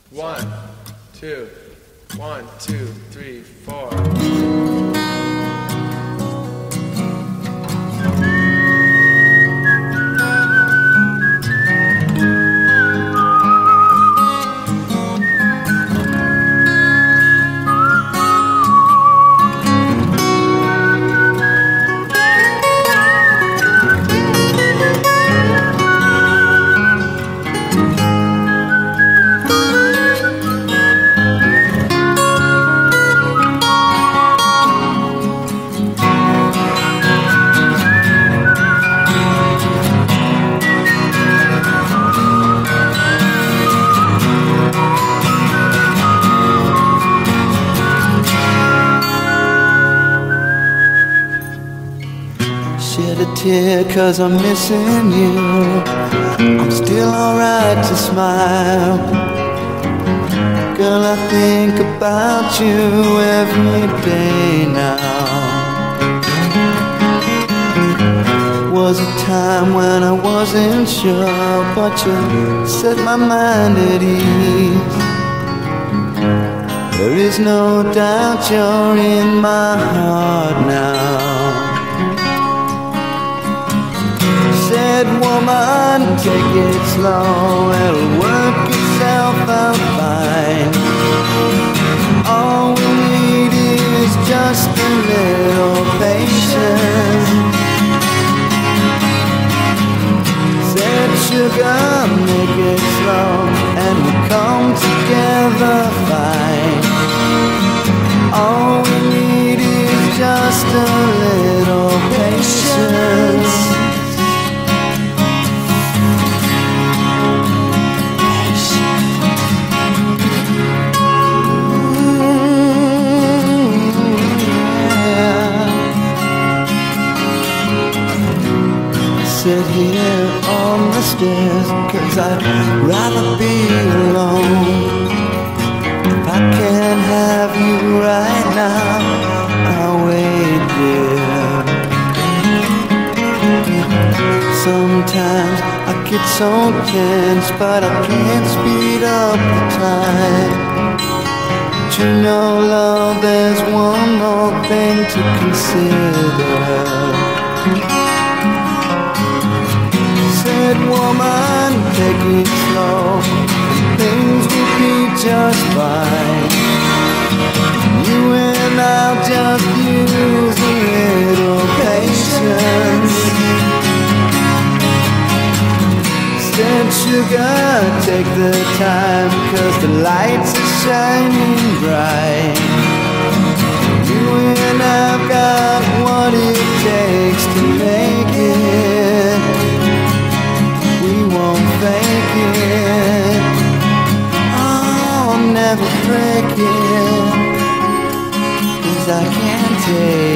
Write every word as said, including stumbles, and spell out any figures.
One, two, one, two, three, four. Shed a tear cause I'm missing you. I'm still alright to smile. Girl, I think about you every day now. Was a time when I wasn't sure, but you set my mind at ease. There is no doubt you're in my heart now. Said, woman, take it slow, it'll work itself out fine. All we need is just a little patience. Said, sugar, make it slow, and we'll come together fine. All we need is just a little patience. Sit here on the stairs, cause I'd rather be alone. If I can't have you right now, I'll wait there. Sometimes I get so tense, but I can't speed up the time. But you know, love, there's one more thing to consider. Said, woman, take it slow, things will be just fine. You and I'll just use a little patience. Said, sugar, take the time, cause the lights are shining bright. You and I've got what it takes to make it. We won't fake it, I'll never break it, cause I can't take